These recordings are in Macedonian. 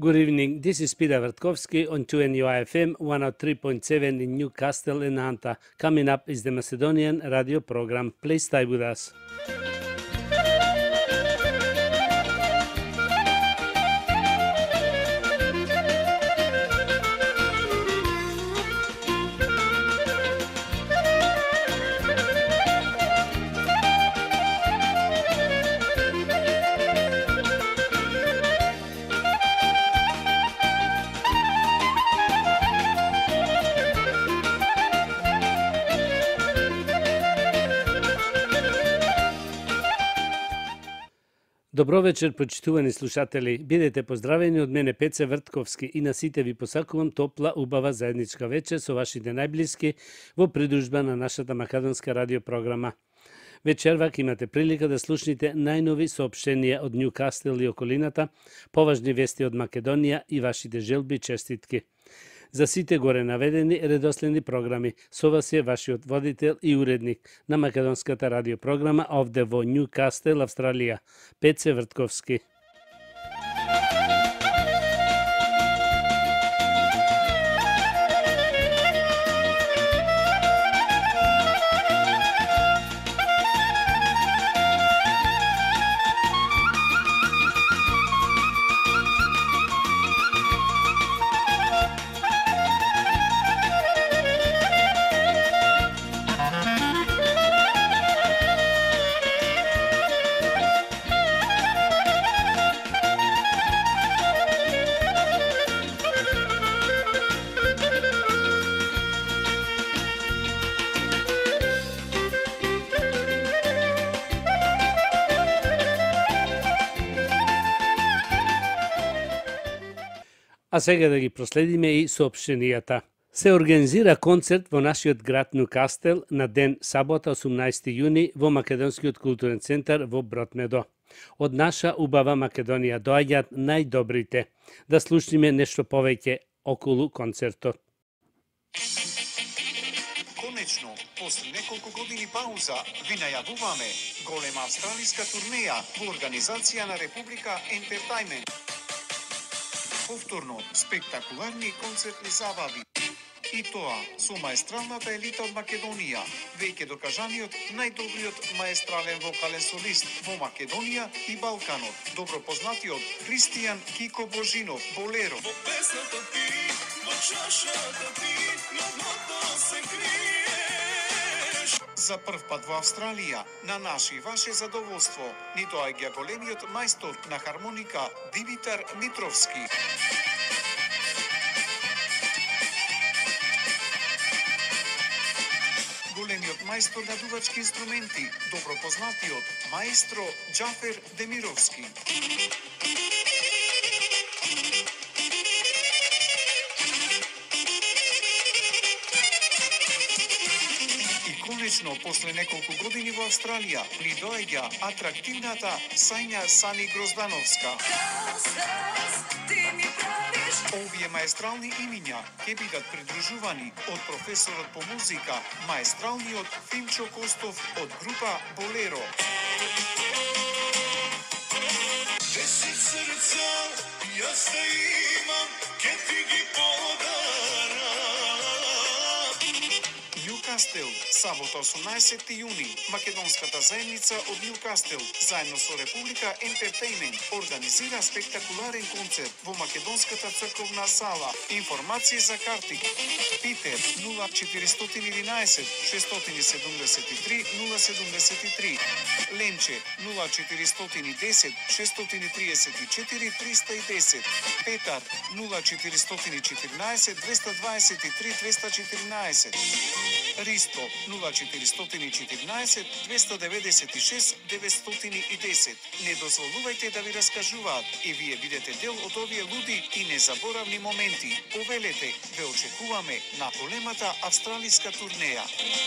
Good evening. This is Peter Vertkovsky on 2NUI FM 103.7 in Newcastle and Hunter. Coming up is the Macedonian radio program. Please stay with us. Добро вечер, почитувани слушатели. Бидете поздравени од мене Пеце Вртковски и на сите ви посакувам топла, убава заедничка вечер со вашите најблиски во придружба на нашата македонска радиопрограма. Вечервак имате прилика да слушнете најнови соопштенија од Ньюкастел и околината, поважни вести од Македонија и вашите желби и честитки. За сите горе наведени редоследни програми, со вас е вашиот водител и уредник на македонската радиопрограма овде во Ньюкастел, Австралија, Пеце Вртковски. А сега да ги проследиме и соопштенијата. Се организира концерт во нашиот град Ньюкастел на ден сабота 18 јуни во Македонскиот културен центар во Бротмедо. Од наша убава Македонија доаѓаат најдобрите. Да слушниме нешто повеќе околу концертот. Конечно, после неколку години пауза, ви најавуваме голема австралиска турнеја во организација на Република Ентертајмент. Повторно, спектакуларни концертни забави. И тоа со маестралната елита од Македонија, веќе докажаниот најдобриот маестрален вокален солист во Македонија и Балканот, добро познатиот Христијан Кико Божинов, Болеро. Во песната ти, во чашата ти, на дното се криеш. За прв пат во Австралија, на наше и ваше задоволство, ни доаѓа големиот мајстор на хармоника Димитар Митровски. Големиот мајстор на дувачки инструменти, добро познатиот маестро Џафер Демировски. Конечно, после неколку години во Австралија ни доаѓа атрактивната Сања Сани Гроздановска. Овие маестрални имиња ќе бидат придружувани од професорот по музика, маестралниот Фимчо Костов од група Болеро. 10 срца јас те имам, ке ти ги подарам. Ньюкастел, сабота 18 јуни, македонската заедница од Ньюкастел, заедно со Република Ентертејмент, организира спектакуларен концерт во македонската црковна сала. Информации за карти. Питер 0411 673 073. Ленче 0410 634 310. Петар 0414 223 214. Ристо 0414 296 910. Не дозволувајте да ви раскажуваат и вие бидете дел од овие луди и незаборавни моменти. Повелете, ве очекуваме на големата австралиска турнеја.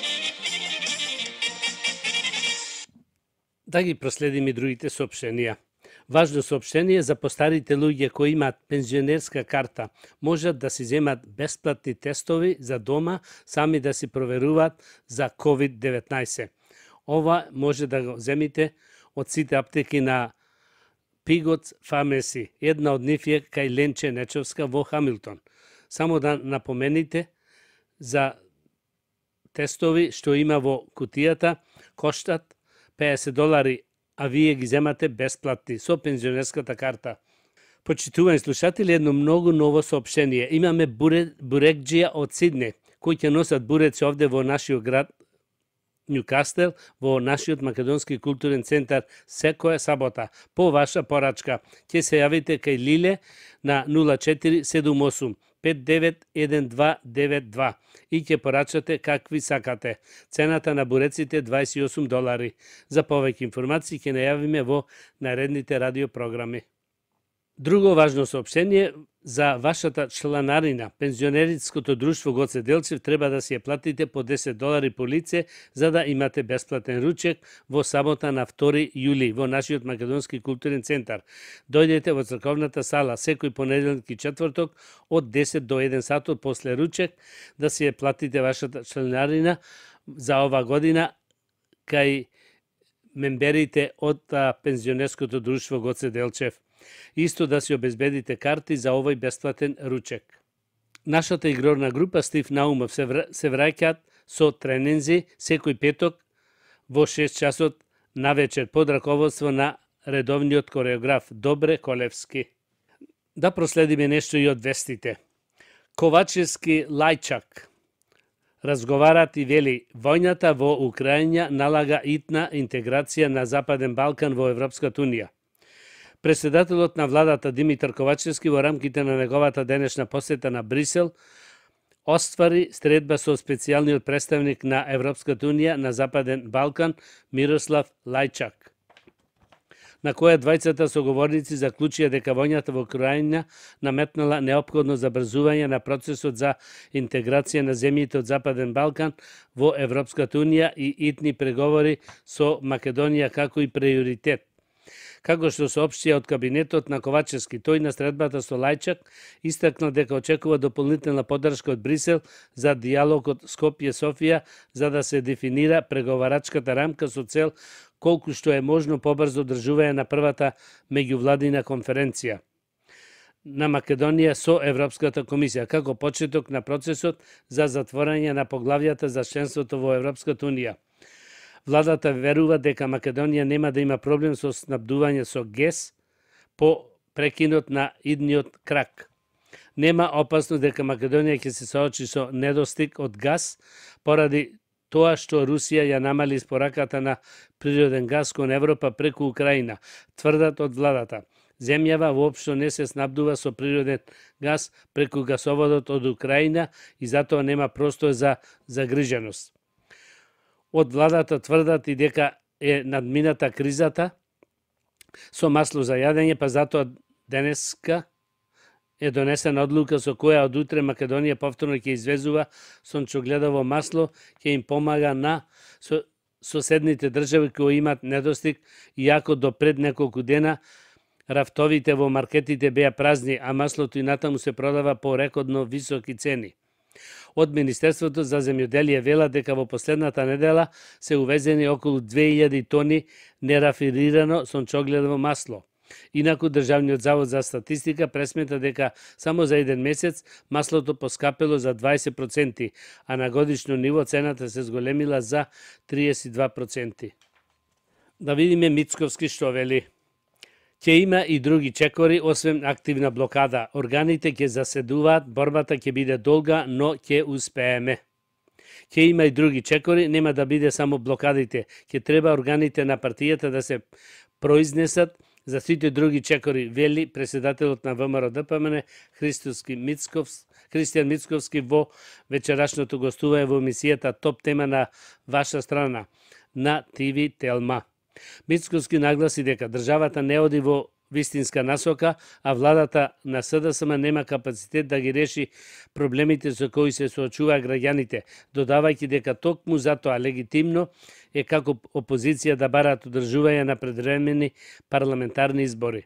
Да ги проследиме другите соопштенија. Важно соопштение за постарите луѓе кои имаат пензионерска карта. Можат да си земат бесплатни тестови за дома, сами да си проверуваат за COVID-19. Ова може да го земите од сите аптеки на Pigots Pharmacy. Една од нив е кај Ленче Нечовска во Хамилтон. Само да напомените за тестови што има во кутијата, коштат $50, а вие ги земате бесплатни со пензионерската карта. Почитувани слушатели, едно многу ново соопштение. Имаме бурекџија од Сидне, кои ќе носат буреци овде во нашиот град Нјукастел, во нашиот македонски културен центар секоја сабота. По ваша порачка ќе се јавите кај Лиле на 0478 591292 и ќе порачате какви сакате. Цената на буреците $28. За повеќе информации ќе најавиме во наредните радиопрограми. Друго важно соопштение за вашата чланарина. Пензионерското друштво Гоце Делчев треба да си ја платите по $10 по лице за да имате бесплатен ручек во сабота на 2 јули во нашиот македонски културен центар. Дојдете во црковната сала секој понеделник и четврток од 10 до 1 сатот после ручек да си ја платите вашата чланарина за ова година кај мемберите од пензионерското друштво Гоце Делчев. Исто да си обезбедите карти за овој бесплатен ручек. Нашата игрорна група Стив Наумов се враќаат со тренинзи секој петок во 6 часот на вечер под раководство на редовниот кореограф Добре Колевски. Да проследиме нешто и од вестите. Ковачевски Лајчак разговарат и вели војната во Украина налага итна интеграција на Западен Балкан во Европската унија. Председателот на владата Димитар Ковачевски во рамките на неговата денешна посета на Брисел оствари средба со специјалниот представник на Европската унија на Западен Балкан Мирослав Лајчак, на која двајцата соговорници заклучија дека војната во Украина наметнала неопходно забрзување на процесот за интеграција на земјите од Западен Балкан во Европската унија и итни преговори со Македонија како и приоритет. Како што соопштија од кабинетот на Ковачевски, тој на средбата со Лајчак истакна дека очекува дополнителна поддршка од Брисел за дијалогот Скопје-Софија за да се дефинира преговарачката рамка со цел колку што е можно побрзо одржување на првата меѓувладина конференција на Македонија со Европската комисија, како почеток на процесот за затворање на поглавјата за членството во Европската унија. Владата верува дека Македонија нема да има проблем со снабдување со гес по прекинот на идниот крак. Нема опасност дека Македонија ќе се соочи со недостиг од газ поради тоа што Русија ја намали испораката на природен газ кон Европа преку Украина, тврдат од владата. Земјава воопшто не се снабдува со природен газ преку гасоводот од Украина и затоа нема простор за загриженост. Од владата тврдат и дека е надмината кризата со масло за јадење, па затоа денеска е донесена одлука со која од утре Македонија повторно ќе извезува сончогледово масло, ќе им помага на соседните држави кои имаат недостиг, иако до пред неколку дена рафтовите во маркетите беа празни, а маслото и натаму се продава по рекордно високи цени. Од Министерството за земјоделие вела дека во последната недела се увезени околу 2000 тони нерафинирано сончогледово масло. Инаку Државниот завод за статистика пресмета дека само за еден месец маслото поскапело за 20%, а на годишно ниво цената се зголемила за 32%. Да видиме Мицковски што вели. Ќе има и други чекори, освен активна блокада. Органите ќе заседуваат, борбата ќе биде долга, но ќе успееме. Ќе има и други чекори, нема да биде само блокадите. Ќе треба органите на партијата да се произнесат за сите други чекори, вели председателот на ВМРО ДПМН Христијан Мицковски во вечерашното гостување во емисијата Топ тема на ваша страна на ТВ Телма. Мицковски нагласи дека државата не оди во вистинска насока, а владата на СДСМ нема капацитет да ги реши проблемите со кои се соочуваат граѓаните, додавајќи дека токму затоа легитимно е како опозиција да бараат одржување на предвремени парламентарни избори.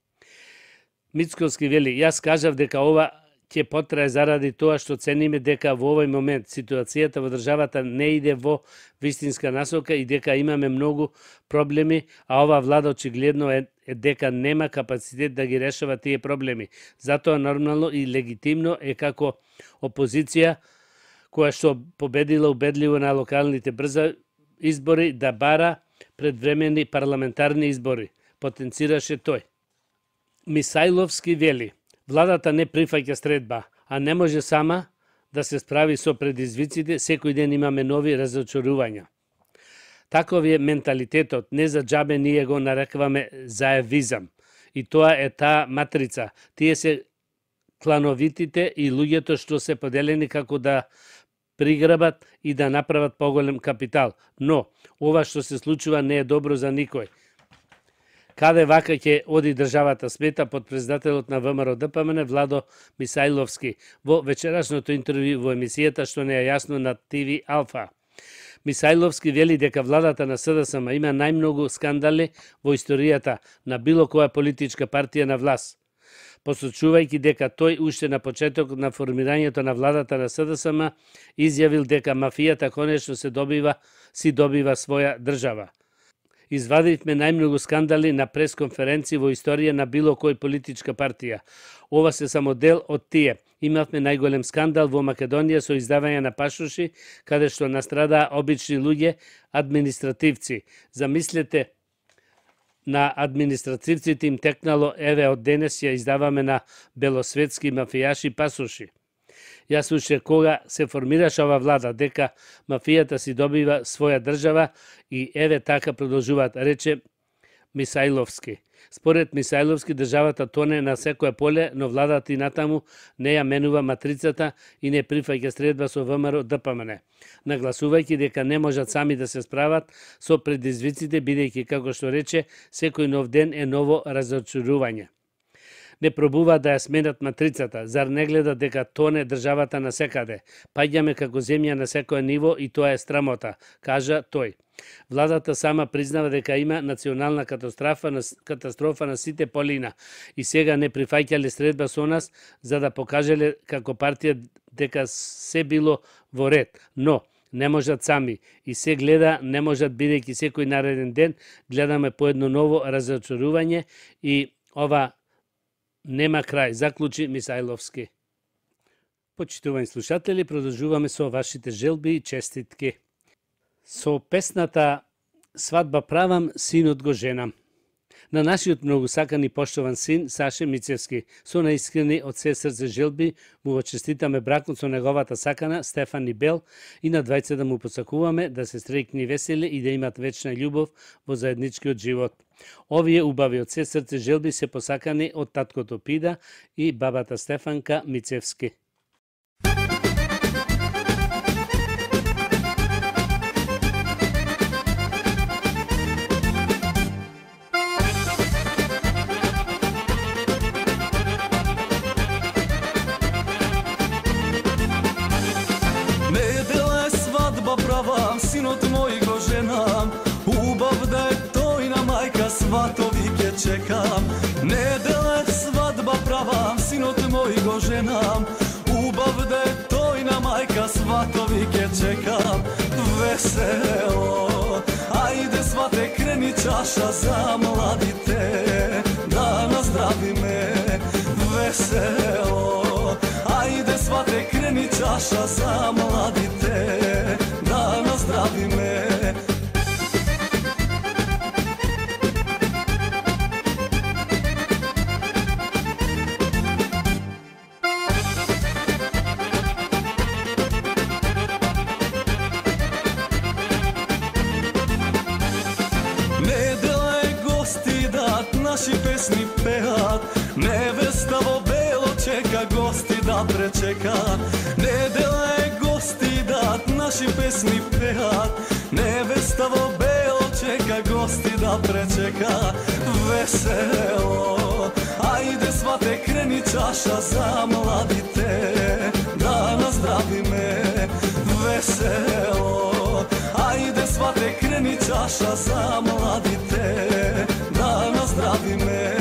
Мицковски вели, јас кажав дека ова ќе потрае заради тоа што цениме дека во овој момент ситуацијата во државата не иде во вистинска насока и дека имаме многу проблеми, а ова влада очигледно е е дека нема капацитет да ги решава тие проблеми. Затоа нормално и легитимно е како опозиција која што победила убедливо на локалните брза избори да бара предвремени парламентарни избори, потенцираше тој. Мисајловски вели: владата не прифаќа средба, а не може сама да се справи со предизвиците, секој ден имаме нови разочарувања. Таков е менталитетот, не за џабе ние го нарекуваме заевизам. И тоа е таа матрица. Тие се клановитите и луѓето што се поделени како да приграбат и да направат поголем капитал. Но, ова што се случува не е добро за никој. Каде вака ќе оди државата, смета подпредседателот на ВМРО ДПМН Владо Мисајловски во вечерашното интервју во емисијата што не е јасно на ТВ Алфа. Мисајловски вели дека владата на СДСМ има најмногу скандали во историјата на било која политичка партија на власт, посочувајќи дека тој уште на почетокот на формирањето на владата на СДСМ изјавил дека мафијата конечно си добива своја држава. Извадивме најмногу скандали на пресконференции во историја на било кој политичка партија. Ова се само дел од тие. Имавме најголем скандал во Македонија со издавање на пашоши, каде што настрадаа обични луѓе, административци. Замислете, на административците им текнало, еве од денес ја издаваме на белосветски мафијаши пасоши. Јас уште кога се формираше ова влада, дека мафијата си добива своја држава и еве така продолжуваат, рече Мисајловски. Според Мисајловски, државата тоне на секое поле, но владата и натаму не ја менува матрицата и не прифаќа средба со ВМРО ДПМН, нагласувајќи дека не можат сами да се справат со предизвиците, бидејќи, како што рече, секој нов ден е ново разочарување. Не пробуваат да ја сменат матрицата, зар не гледат дека тоне државата на секаде? Паѓаме како земја на секое ниво и тоа е срамота, кажа тој. Владата сама признава дека има национална катастрофа на сите полина и сега не прифаќале средба со нас за да покажеле како партија дека се било во ред, но не можат сами и се гледа, не можат бидејќи секој нареден ден гледаме по едно ново разочарување и ова нема крај, заклучи Мисајловски. Почитувани слушатели, продолжуваме со вашите желби и честитки. Со песната "Свадба правам, синот го женам" на нашиот многу сакан и поштован син Саше Мицевски. Со наискрени од се срце желби му го честитаме бракот со неговата сакана Стефани Бел и на двајца да му посакуваме да се среќни весели и да имат вечна љубов во заедничкиот живот. Овие убави од се срце желби се посакани од таткото Пида и бабата Стефанка Мицевски. Синот мој го женам, убав да е тој на мајка, сватови ке чекам. Недела свадба правам, синот мој го женам, убав да е тој на мајка, сватови ке чекам. Весело, ајде свате, крени чаша за младите, да наздравиме. Весело, ајде свате, крени чаша за младите, да наздравиме. Недела е гости дат, наши песни пеат, невеста во бело чека, гости да пречека. Недела е гости дат, наши песни пеат, невеста во бело чека, гости да пречека. Весело, ајде свате, крени чаша за младите, да наздравиме. Весело, ајде свате, крени чаша за младите, да наздравиме.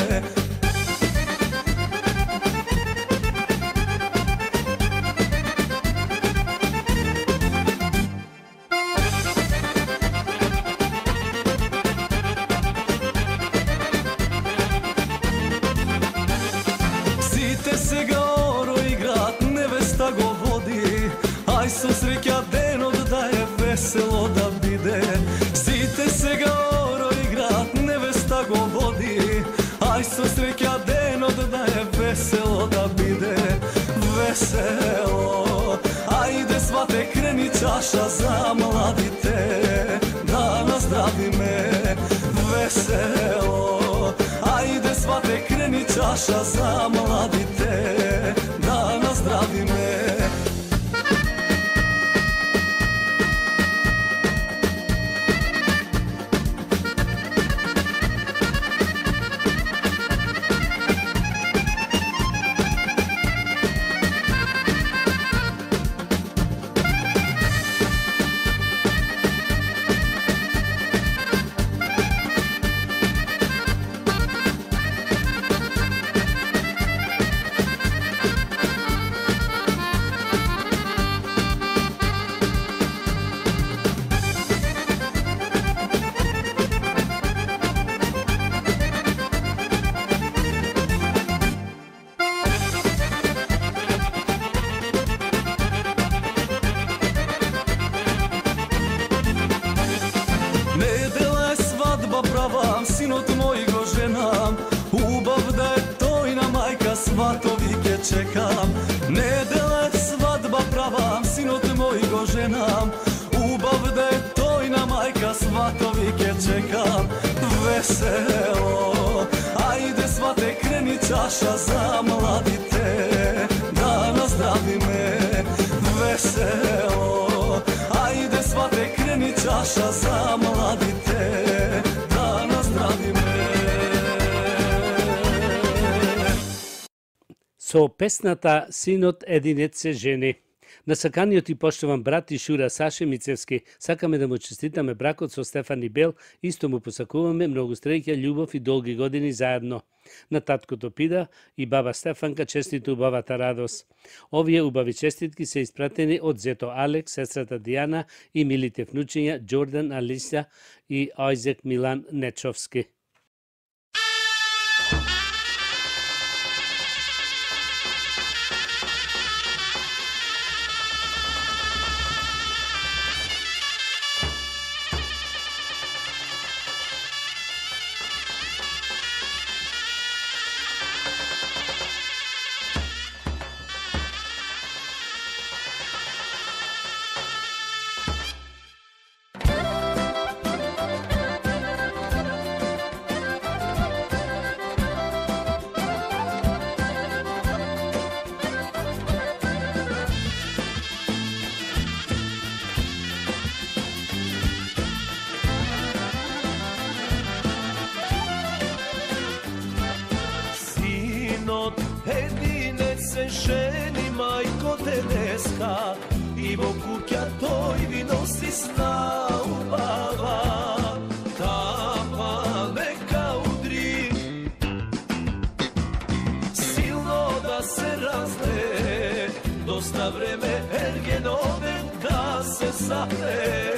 биде. Сите сега оро играат, невеста го води. Ај со среќа денот да е весело да биде. Весело, ајде свате крени чаша за младите, да наздравиме. Весело, ајде свате крени чаша за младите, да наздравиме. Синот мој го женам, убав да е тојна мајка, сватови ке чекам. Недела е свадба права, синот мој го женам, убав да е тојна мајка, сватови ке чекам. Весело, ајде свате крени чаша за младите, да наздравиме. Весело, ајде свате крени чаша за младите, да наздравиме. Со песната Синот единец се жени. На саканиот и поштован брат и Шура Саше Мицевски сакаме да му честитаме бракот со Стефани Бел, исто му посакуваме многу среќа, љубов и долги години заедно. На таткото Пида и баба Стефанка честито убавата радост. Овие убави честитки се испратени од зето Алекс, сестрата Дијана и милите внучиња Џордан, Алиса и Ајзек Милан Нечовски. Ženi majko Tereska i vo kuća toj vi nosi sna ubava, tapa neka udri silno da se razne, dosta vreme ergenove da se zahne.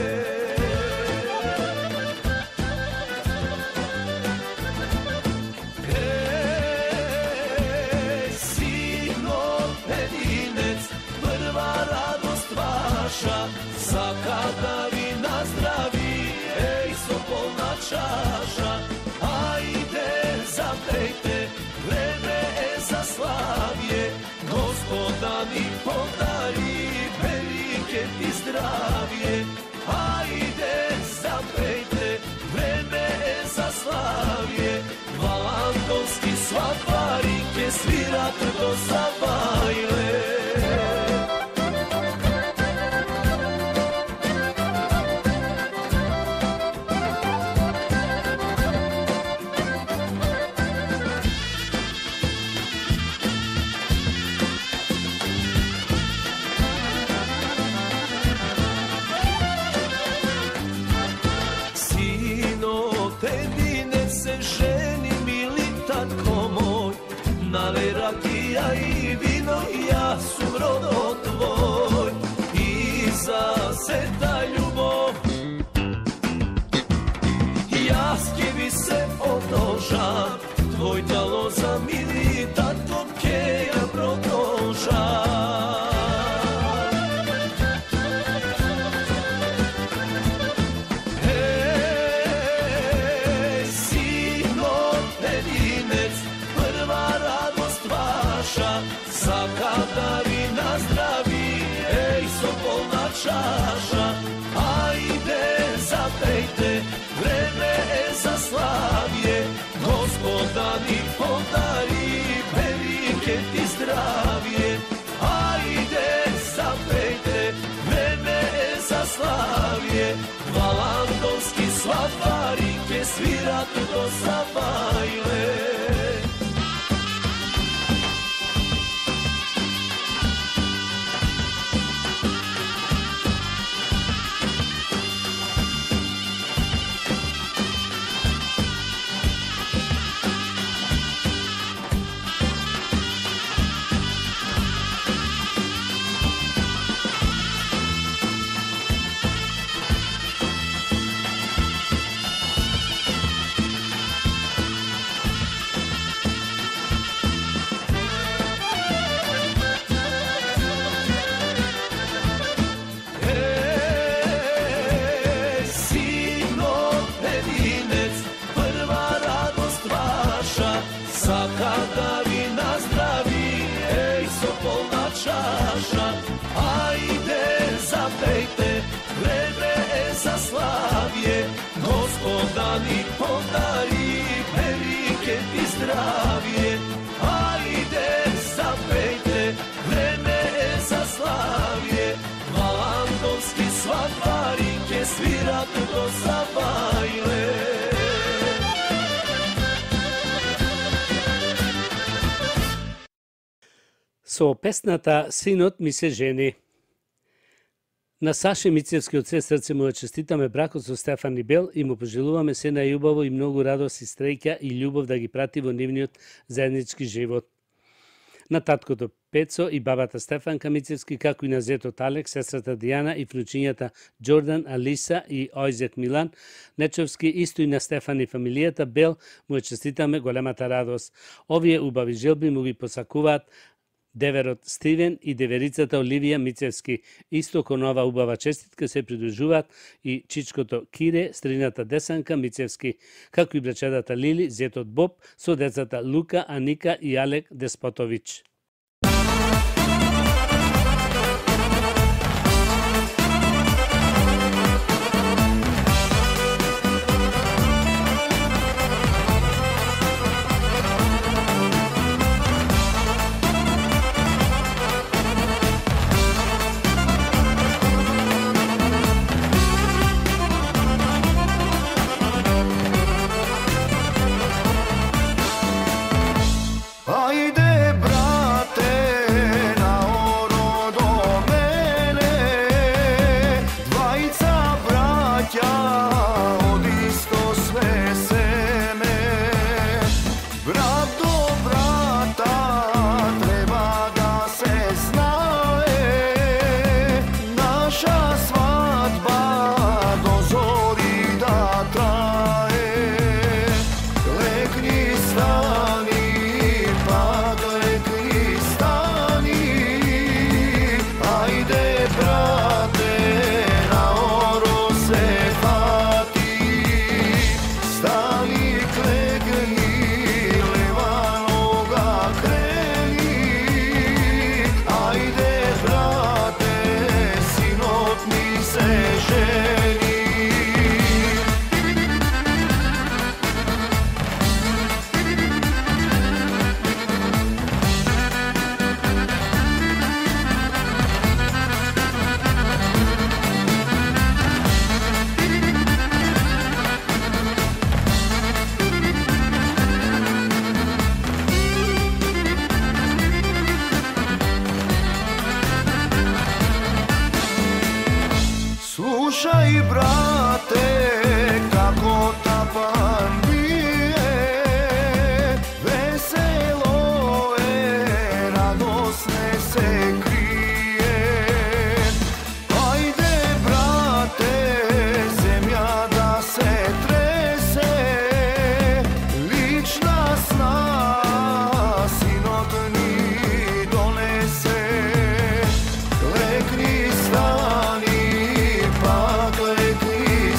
Svaka da vi nazdravi, ej Sopolna čaša. Ajde zapejte, vreme je za slavje, Gospoda mi podari velike ti zdravje. Ajde zapejte, vreme je za slavje, Valandovski svadbarike svirat do zabajle. Nalej rakija i vino, ja sam rodo tvoj, i za se ta ljubov jaskevi se odnoža, tvoj talo za mili tato keja protoža. zapejte, vreme je za slavje, Gospoda mi podari, velike ti zdravje. Ajde, zapejte, vreme je za slavje, Valandovski svatvarike svirat do Zabajle. Gospoda mi podari, velike ti zdravje. Ajde, zapejte, vreme je za slavje, Valandovski svatvarike svirat do Zabajle. Со песната Синот ми се жени. На Саше Мицевски од се срце му честитаме бракот со Стефан Бел и му пожелуваме се најубаво и многу радост и среќа и љубов да ги прати во нивниот заеднички живот. На таткото Пецо и бабата Стефанка Мицевски, како и на зетот Алекс, сестрата Дијана и внучињата Џордан, Алиса и Ојзет Милан Нечовски, исто и на Стефан и фамилијата Бел, му честитаме големата радост. Овие убави желби му ги посакуваат деверот Стивен и деверицата Оливија Мицевски. Исто кон ова убава честитка се придружуваат и чичкото Кире, стрината Десанка Мицевски, како и брачедата Лили, зетот Боб, со децата Лука, Аника и Алек Деспотович. Slušaj, brate, kako tapan bije, veselo je, radosne se krije. Ajde, brate, zemlja da se trese, lična sna sinotni donese. Klekni, stani, pa klekni,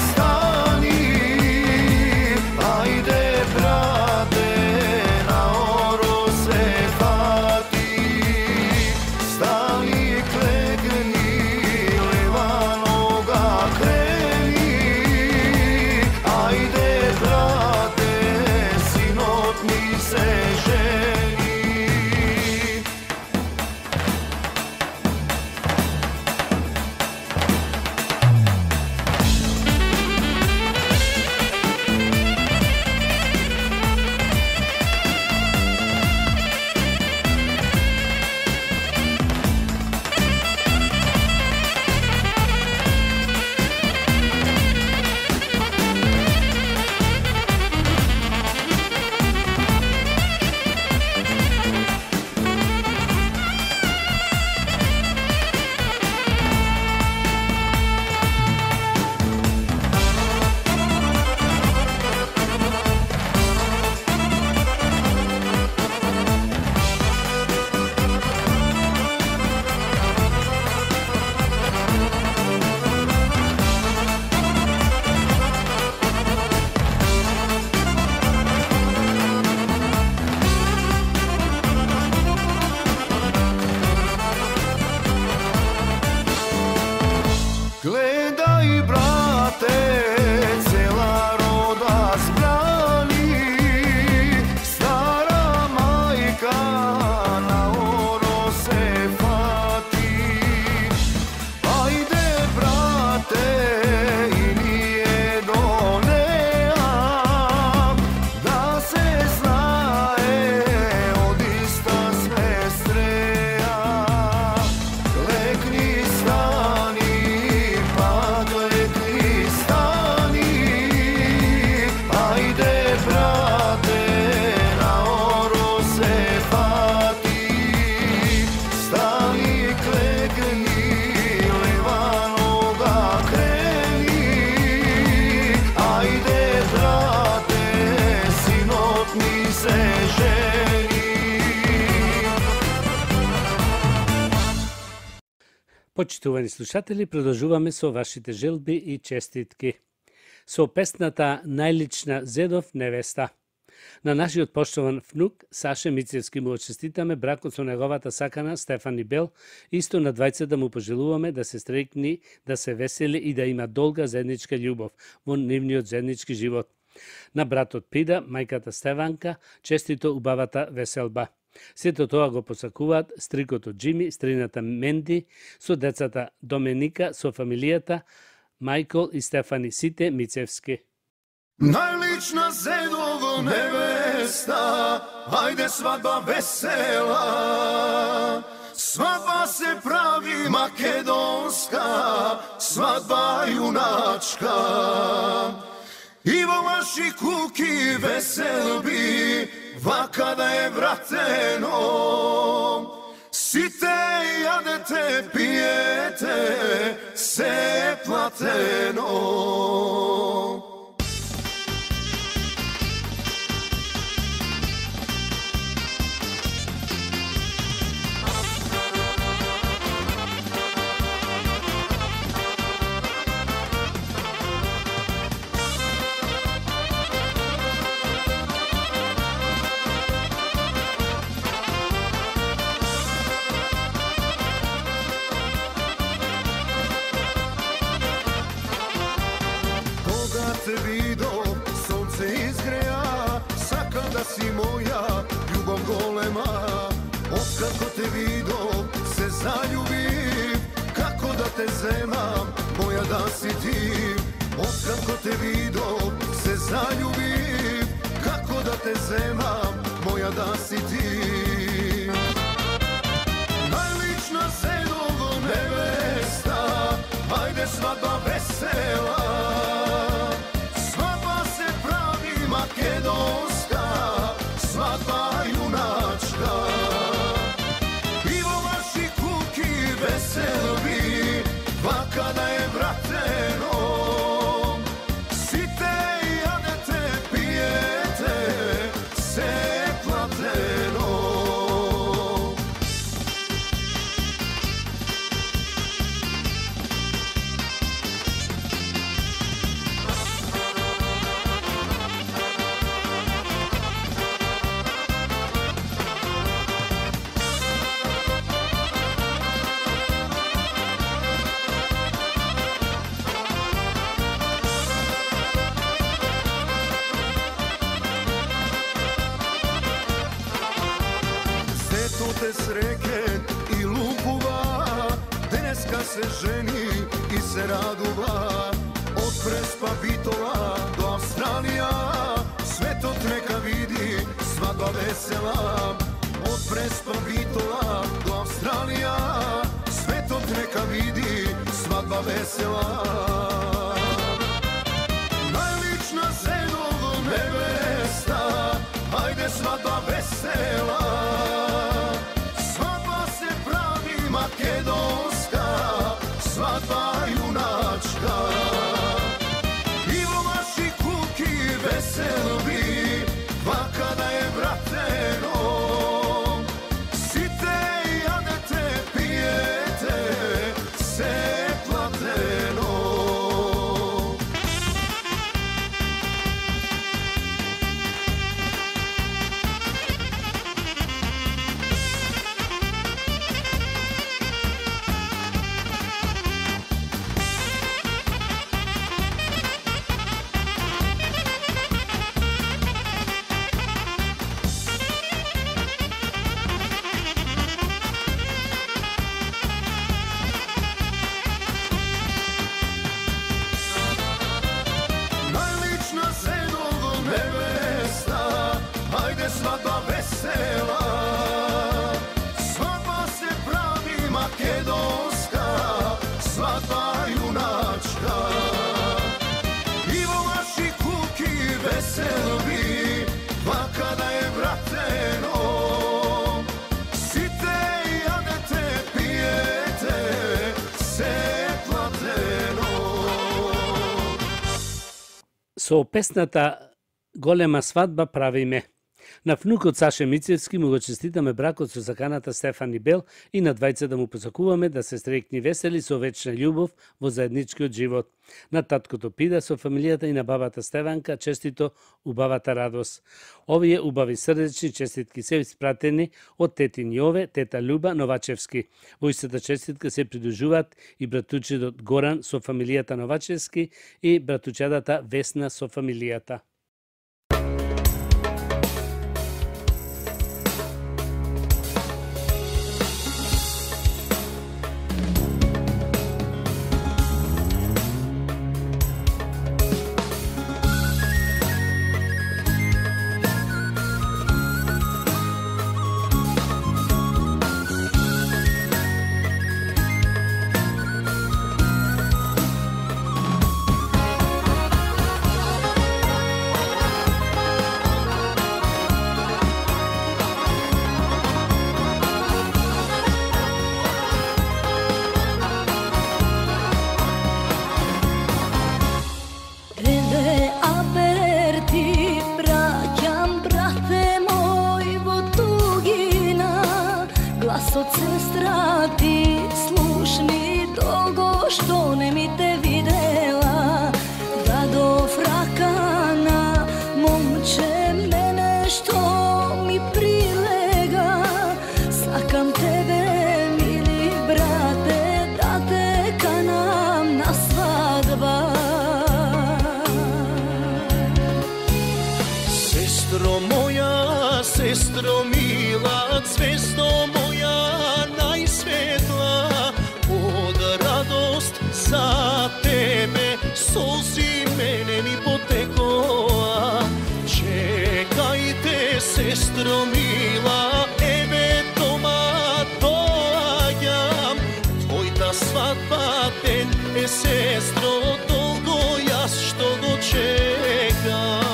Почитувани слушатели, продолжуваме со вашите желби и честитки. Со песната најлична Зедов невеста. На нашиот поштован внук Саше Мицевски му честитаме бракот со неговата сакана Стефани Бел. Исто на двајцата му пожелуваме да се стрекни, да се весели и да има долга заедничка љубов во нивниот заеднички живот. На братот Пида, мајката Стеванка, честито убавата веселба. Сето тоа го посакуваат стрикото Джими, стрината Менди, со децата Доменика, со фамилијата Мајкол и Стефани, сите Мицевски. Najlična Zedovo nevesta, ajde svadba vesela. Svadba se pravi makedonska, svadba junačka. I vo vaši kuki veselbi, vakada je vrateno. Site jadete, pijete, se plateno. Si moja ljubav golema, otkako te vido se zaljubim, kako da te zemam, moja da si ti. Otkako te vido se zaljubim, kako da te zemam, moja da si ti. Najlična Zedovo nevesta, ajde svadba vesela. Svadba se pravi makedonska, svadba junačka. I vo vaši kuki veselbi, vakada je vrateno. Site jadete, pijete, se plateno. Te sreke i lupuva, deneska se ženi i se raduva. Od Prespa Bitola do Australija, svetot neka vidi svadba vesela. Od Prespa Bitola do Australija, svetot neka vidi svadba vesela. Najlična Zedovo nevesta, ajde svadba vesela. Makedonska, svadba junačka. I vo vaši kuki veselbi, vakada je vrateno. Site jadete, pijete, se plateno. Svadba vesela, svadba se pravi makedonska, svadba junačka. I vo vaši kuki veselbi, vakada je vrateno. Site jadete, pijete, se plateno. Со песната Голема свадба правиме. На внукот Саше Мицевски му го честитаме бракот со заканата Стефани Бел и на двајцата му посакуваме да се среќни весели со вечна љубов во заедничкиот живот. На таткото Пида со фамилијата и на бабата Стеванка честито убавата радост. Овие убави срдечни честитки се испратени од тетин Јове, тета Љуба Новачевски. Во истата честитка се придружуваат и братучедот Горан со фамилијата Новачевски и братучедата Весна со фамилијата. Od sestra ti slušni dolgo što ne mi te videla, da do frakana momče mene što mi prilega, sakam tebe mili brate da te kanam na svadba. Sestro moja, sestro mila, cvesto moja najsvetla, od radost za tebe solzi mene mi potekoa. Čekajte, sestro mila, ebe doma dođam, tvojta svadba den, sestro, dolgo jas što go čekam.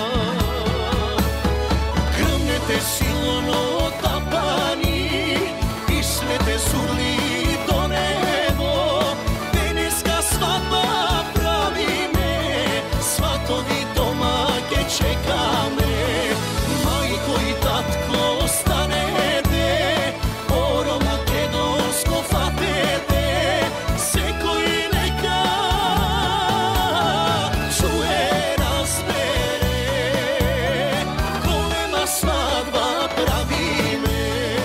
Grmnete silno tapani, pismete surli do nebo, deneska svadba pravi me, svatovi domake čeka me, majko i tatko stanete, oro makedonsko fatete, seko i neka čuje razbere, golema svadba pravi me.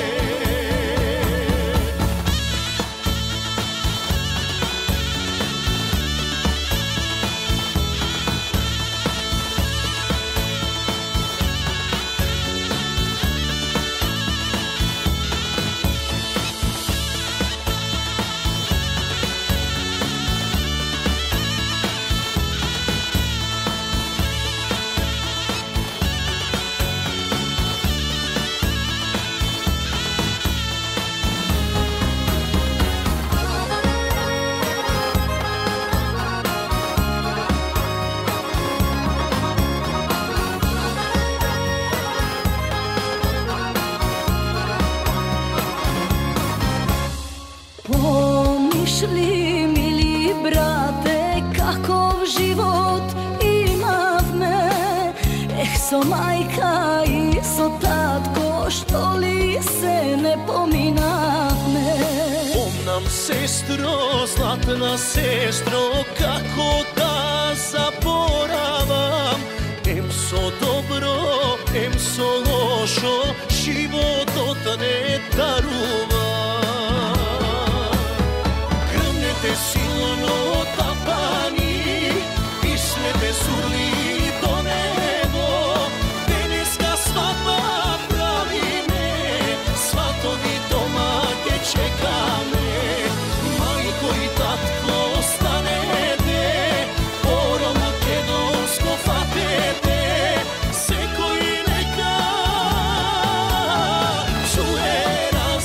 Pomišli, mili brate, kakov život imavme, so majka i so tatko, što li se ne pominavme. Pomnam sestro, zlatna sestro, kako da zaboravam, em so dobro, em so lošo, život od ne daruvam. Grmnete silno tapani, pismete surli do nebo, deneska svadba pravi me, svatovi domake čeka me, majko i tatko stanete, oro makedonsko fatete, seko i neka čuje razbere.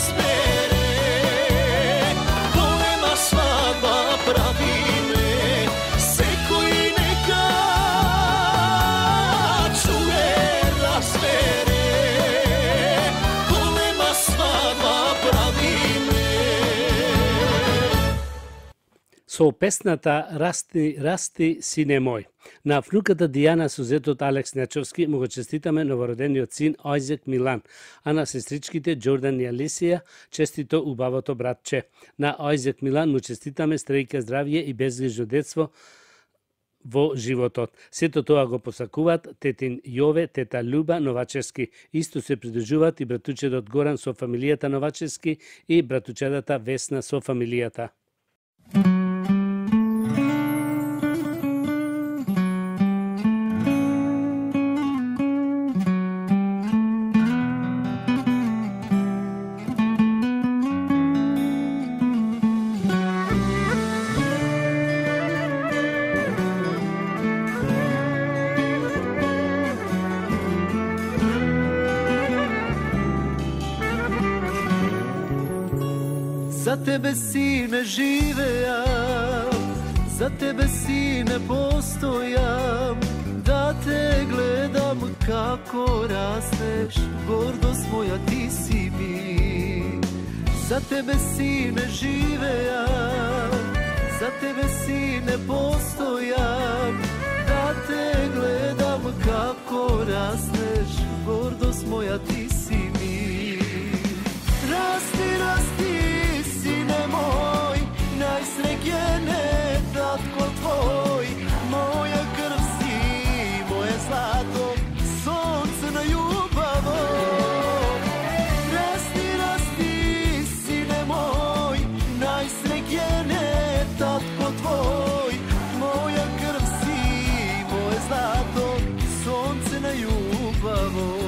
со песната Расти сине мој. На внуката Дијана со зетот Алекс Нечовски му го честитаме новородениот син Ајзек Милан, а на сестричките Џордан и Алисија честито убавото братче. На Ајзек Милан му честитаме стрејка здравје и безгрижно детство во животот. Сето тоа го посакуваат тетин Јове, тета Љуба Новачевски. Исто се придружуваат и братучедот Горан со фамилијата Новачевски и братучедата Весна со фамилијата. Za tebe sine živejam, za tebe sine postojam, da te gledam kako rasteš, gordost moja ti si mi. Za tebe sine živejam, za tebe sine postojam, da te gledam kako rasteš, gordost moja ti si mi. Rasti, rasti, sine moj, najsrećene tatko tvoj, moja krv si, moje zlato, sonce na ljubavo. Rasti, rasti, sine moj, najsrećene tatko tvoj, moja krv si, moje zlato, sonce na ljubavo.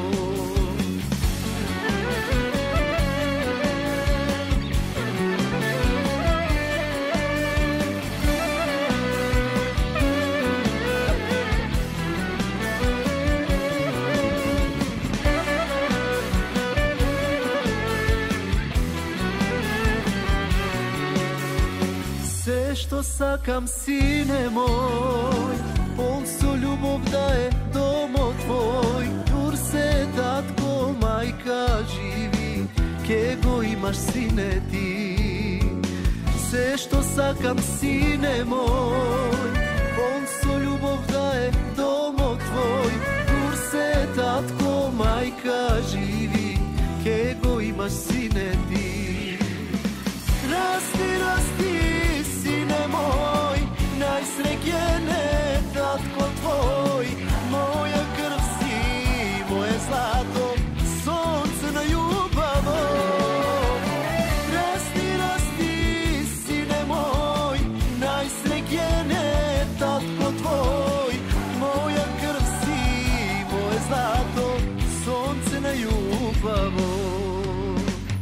Što sakam sine moj, on so ljubov daje domo tvoj, tur se tatko majka živi, ke go imaš sine ti. Sve što sakam sine moj, on so ljubov daje domo tvoj, tur se tatko majka živi, ke go imaš sine ti. Rasti, rasti, sine moj, najsrećene tatko tvoj, moja krv si, moje zlato, sonce na ljubavo. Rasti, rasti, sine moj, najsrećene tatko tvoj, moja krv si, moje zlato, sonce na ljubavo.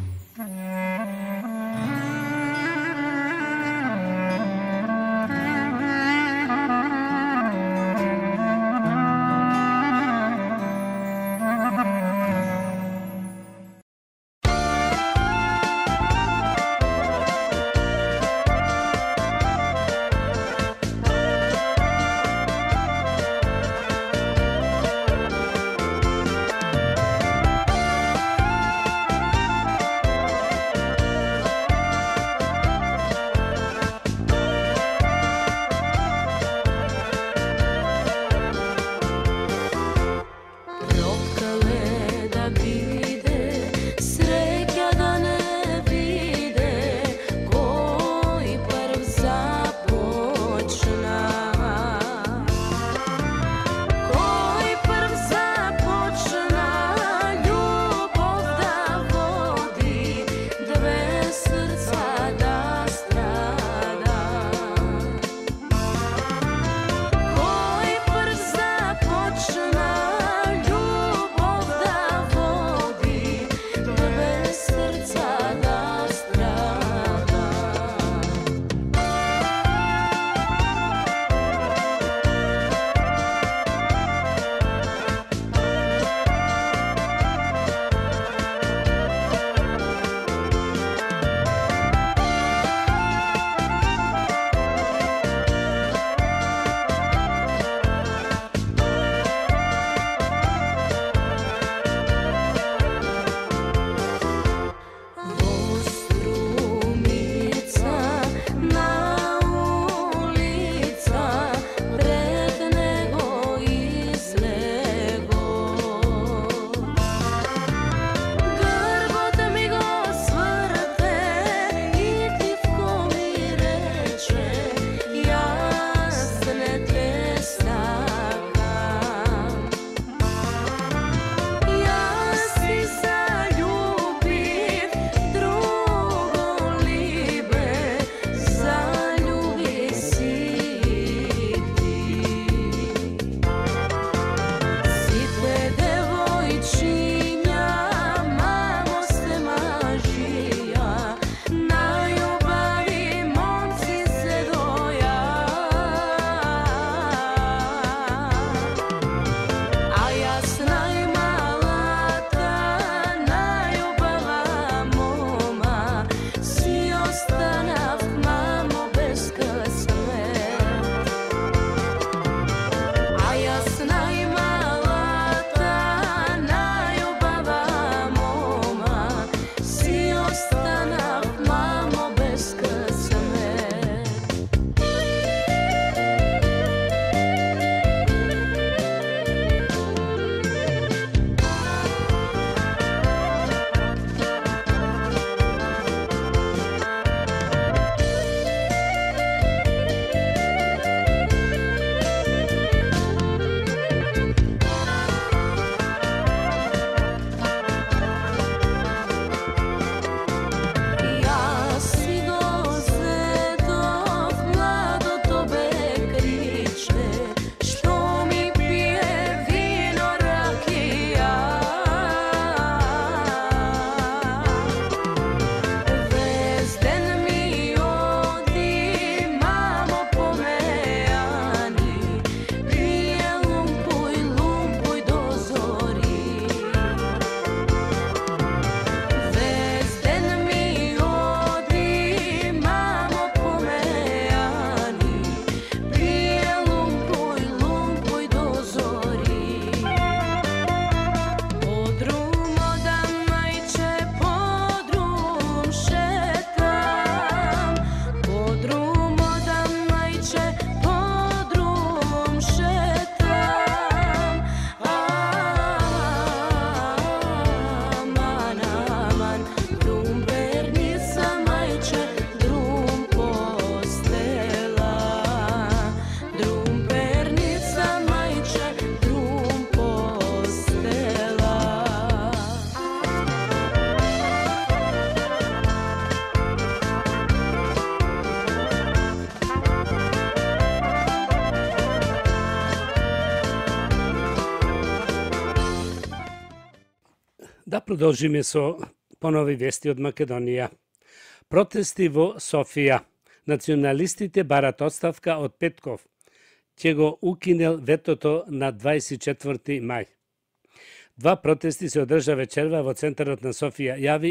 Да продолжиме со понови вести од Македонија. Протести во Софија. Националистите барат оставка од Петков. Ќе го укинел ветото на 24 мај. Два протести се одржа вечерва во центарот на Софија, јави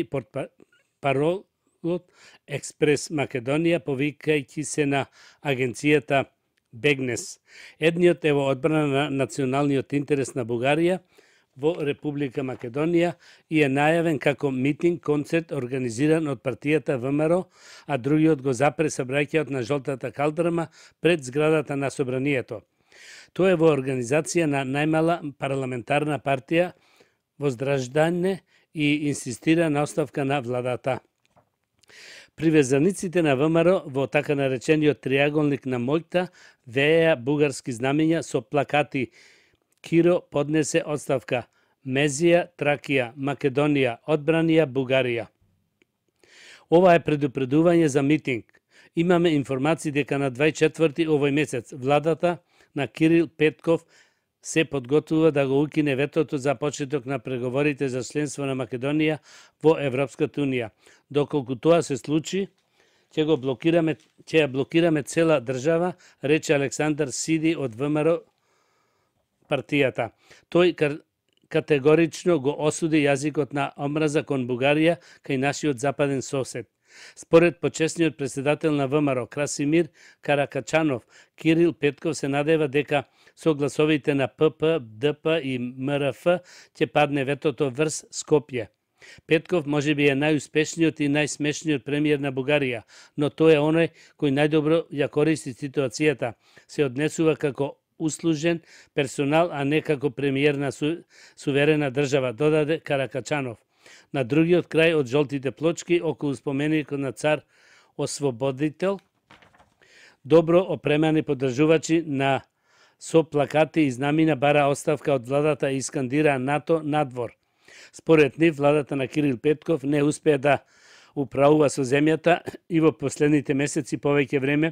портпаролот Експрес Македонија, повикајќи се на агенцијата Бегнес. Едниот е во одбрана на националниот интерес на Бугарија во Република Македонија и е најавен како митинг, концерт организиран од партијата ВМРО, а другиот го запре собраќајот на жолтата калдрма пред зградата на собранието. Тоа е во организација на најмала парламентарна партија Воздраждање и инсистира на оставка на владата. Привезаниците на ВМРО во така наречениот триаголник на моќта вееа бугарски знамиња со плакати Киро поднесе оставка, Мезија, Тракија, Македонија, одбранија, Бугарија. Ова е предупредување за митинг. Имаме информации дека на 24 овој месец владата на Кирил Петков се подготвува да го укине ветото за почеток на преговорите за членство на Македонија во Европската унија. Доколку тоа се случи, ќе ја блокираме цела држава, рече Александар Сиди од ВМРО партијата. Тој категорично го осуди јазикот на омраза кон Бугарија кај нашиот западен сосед. Според почесниот председател на ВМРО Красимир Каракачанов, Кирил Петков се надева дека со гласовите на ПП, ДП и МРФ ќе падне ветото врз Скопје. Петков можеби е најуспешниот и најсмешниот премиер на Бугарија, но тој е оној кој најдобро ја користи ситуацијата, се однесува како услужен персонал, а не како премиер на суверена држава, додаде Каракачанов. На другиот крај од жолтите плочки, околу споменикот на цар Освободител, добро опремани поддржувачи на со плакати и знамина бара оставка од владата и скандира НАТО надвор. Според нив, владата на Кирил Петков не успеа да управува со земјата и во последните месеци повеќе време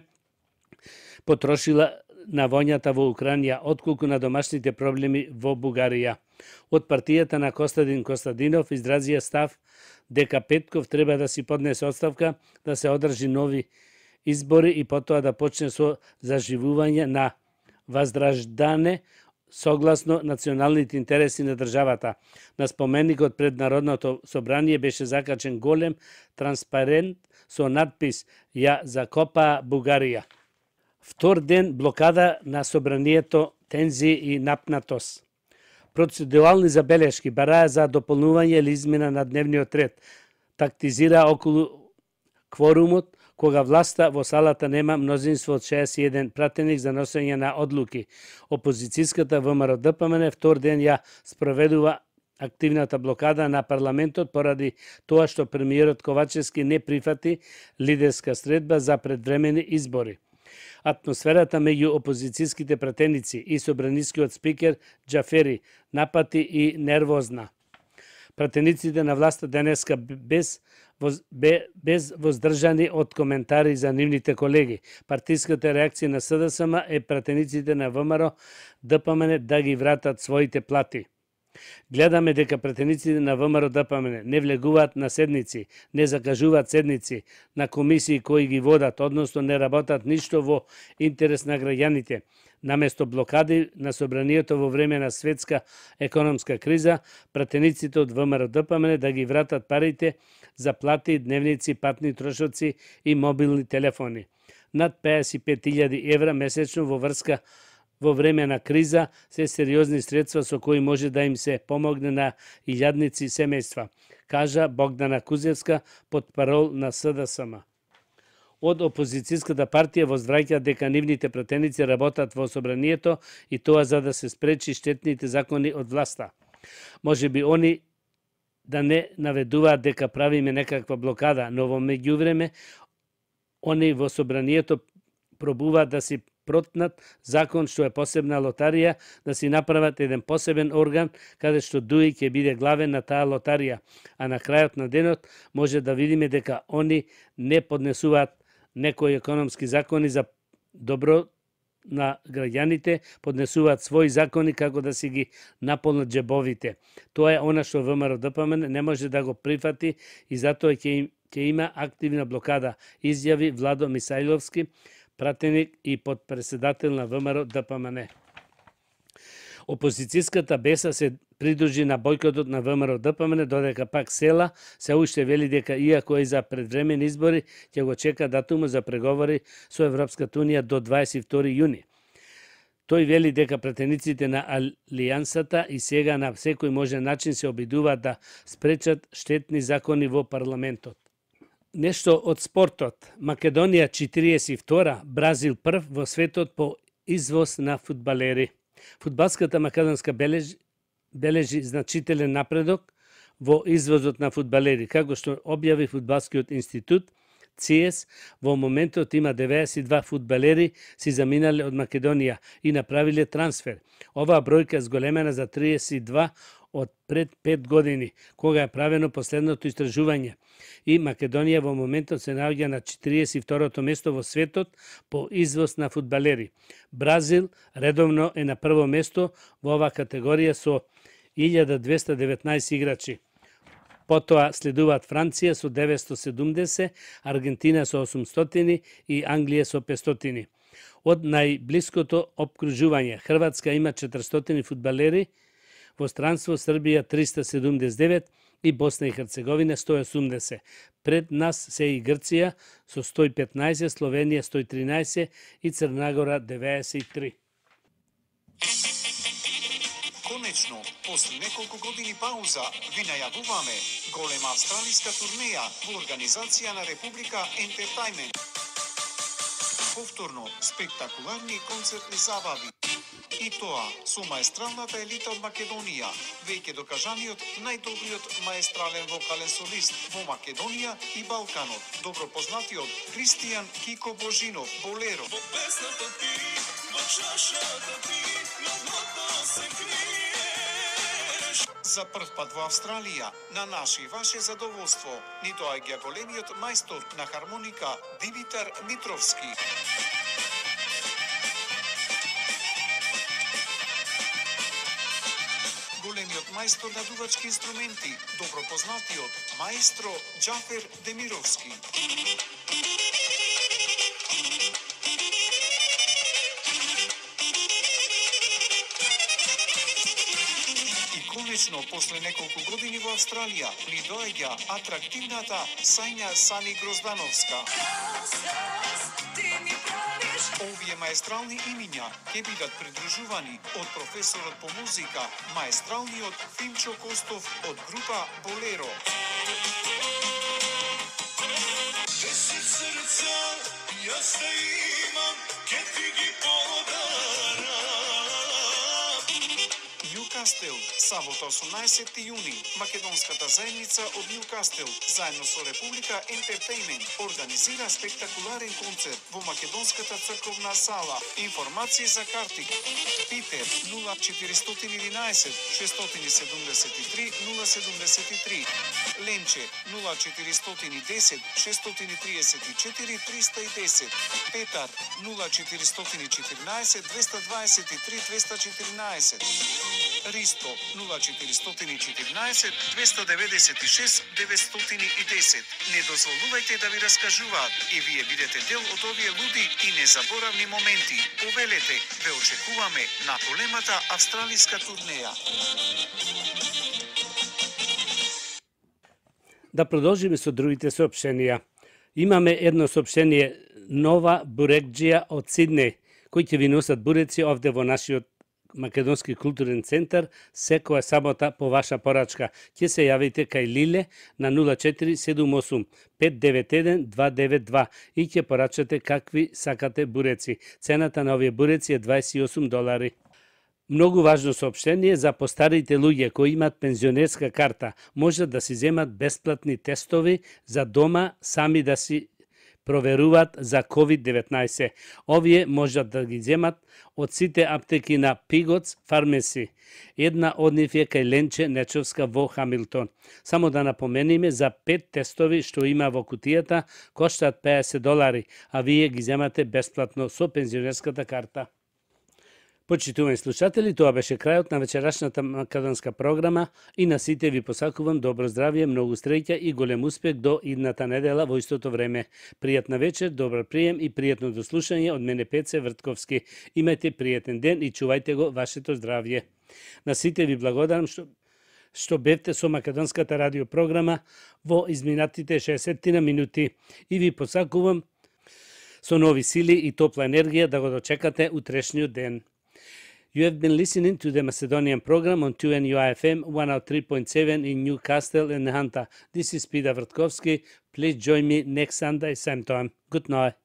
потрошила на војната во Украина, отколку на домашните проблеми во Бугарија. Од партијата на Костадин Костадинов изразија став дека Петков треба да си поднесе оставка, да се одржи нови избори и потоа да почне со заживување на Воздраждање согласно националните интереси на државата. На споменикот пред Народното собрание беше закачен голем транспарент со надпис „Ја закопаа Бугарија”. Втор ден блокада на собранието, тензии и напнатост. Процедуални забелешки бараа за дополнување или измена на дневниот ред. Тактизира околу кворумот, кога власта во салата нема мнозинство од 61 пратеник за носење на одлуки. Опозицијската ВМРО ДПМН втор ден ја спроведува активната блокада на парламентот поради тоа што премиерот Ковачевски не прифати лидерска средба за предвремени избори. Атмосферата меѓу опозицијските пратеници и собранискиот спикер Џафери напати и нервозна. Пратениците на власта денеска без воздржани од коментари за нивните колеги. Партиската реакција на СДСМ е пратениците на ВМРО ДПМН да ги вратат своите плати. Гледаме дека пратениците на ВМРО ДПМН не влегуваат на седници, не закажуваат седници на комисии кои ги водат, односно не работат ништо во интерес на граѓаните. Наместо блокади на собранието во време на светска економска криза, пратениците од ВМРО ДПМН да ги вратат парите за плати, дневници, патни трошоци и мобилни телефони. Над 55.000 евра месечно во време на криза се сериозни средства со кои може да им се помогне на илјадници семејства, кажа Богдана Кузевска, портпарол на СДСМ. Од опозицијската партија возвраќаат дека нивните пратеници работат во собранието и тоа за да се спречи штетните закони од власта. Може би они да не наведуваат дека правиме некаква блокада, но во меѓувреме они во собранието пробуваат да си протнат закон што е посебна лотарија, да си направат еден посебен орган каде што Дуи ќе биде главен на таа лотарија, а на крајот на денот може да видиме дека они не поднесуваат некои економски закони за добро на граѓаните, поднесуваат своји закони како да си ги наполнат џебовите. Тоа е она што ВМРО ДПМН не може да го прифати и затоа ќе има активна блокада, изјави Владо Мисајловски, пратеник и подпредседател на ВМРО ДПМН. Опозицијската беса се придружи на бојкотот на ВМРО ДПМН, додека пак Села се уште вели дека иако е за предвремени избори, ќе го чека датумот за преговори со Европската унија до 22 јуни. Тој вели дека пратениците на Алијансата и сега на секој можен начин се обидуваат да спречат штетни закони во парламентот. Нешто од спортот. Македонија 42, Бразил прв во светот по извоз на фудбалери. Фудбалската македонска бележи значителен напредок во извозот на фудбалери, како што објави Фудбалскиот институт ЦИЕС. Во моментот има 92 фудбалери си заминале од Македонија и направиле трансфер. Оваа бројка зголемена за 32 од пред 5 години, кога е правено последното истражување. И Македонија во моментот се наоѓа на 42-то место во светот по извоз на фудбалери. Бразил редовно е на прво место во оваа категорија со 1219 играчи. Потоа следуваат Франција со 970, Аргентина со 800 и Англија со 500. Од најблиското обкружување, Хрватска има 400 фудбалери, во странство Србија 379 и Босна и Херцеговина 180. Пред нас се и Грција со 115, Словенија 113 и Црнагора 93. Конечно, после неколку години пауза, ви најавуваме голема австралиска турнеја во организација на Република Ентертајмент. Повторно, спектакуларни концертни забави. И тоа со маестралната елита од Македонија, веќе докажаниот најдобриот маестрален вокален солист во Македонија и Балканот, добро познатиот Кристијан Кико Божинов, Болеро. Во песната ти, во чашата ти, многото се криеш. За прв пат во Австралија, на наше и ваше задоволство, ни доаѓа големиот мајстор на хармоника Димитар Митровски. Големиот мајстор на дувачки инструменти, добро познатиот маестро Џафер Демировски. И конечно, после неколку години во Австралија, ни доаѓа атрактивната Сања Сани Гроздановска. Овие маестрални имиња ќе бидат придружувани од професорот по музика, маестралниот Фимчо Костов од група Болеро. 10 срца, јас те имам, ке ти ги подарам. Нјукастел, сабота 18 јуни, македонската заедница од Нјукастел, заедно со Република Ентертејмент, организира спектакуларен концерт во македонската црковна сала. Информации за карти: Питер 0411 673 073, Ленче 0410 634 310, Петар 0414 223 214, Ристо 0414 296 910. Не дозволувајте да ви раскажуваат и вие бидете дел од овие луди и незаборавни моменти. Повелете, ве очекуваме на големата австралиска турнеја. Да продолжиме со другите соопштенија. Имаме едно соопштение: нова бурекџија од Сиднеј, кои ќе ви носат буреци овде во нашиот Македонски културен центар секоја сабота по ваша порачка. Ќе се јавите кај Лиле на 0478 591 292 и ќе порачате какви сакате буреци. Цената на овие буреци е $28. Многу важно соопштение за постарите луѓе кои имаат пензионерска карта. Можат да си земат бесплатни тестови за дома, сами да си проверуваат за COVID-19. Овие можат да ги земат од сите аптеки на Pigots Pharmacy. Една од нив е кај Ленче Нечовска во Хамилтон. Само да напомениме, за 5 тестови што има во кутијата коштаат $50, а вие ги земате бесплатно со пензионерската карта. Почитувани слушатели, тоа беше крајот на вечерашната македонска програма и на сите ви посакувам добро здравје, многу среќа и голем успех до идната недела во истото време. Пријатна вечер, добар прием и пријатно дослушање од мене Пеце Вртковски. Имајте пријатен ден и чувајте го вашето здравје. На сите ви благодарам што бевте со македонската радиопрограма во изминатите 60 минути и ви посакувам со нови сили и топла енергија да го дочекате утрешниот ден. You have been listening to the Macedonian program on 2NUI-FM 103.7 in Newcastle and Nahanta. This is Peter Vrtkovski. Please join me next Sunday, same time. Good night.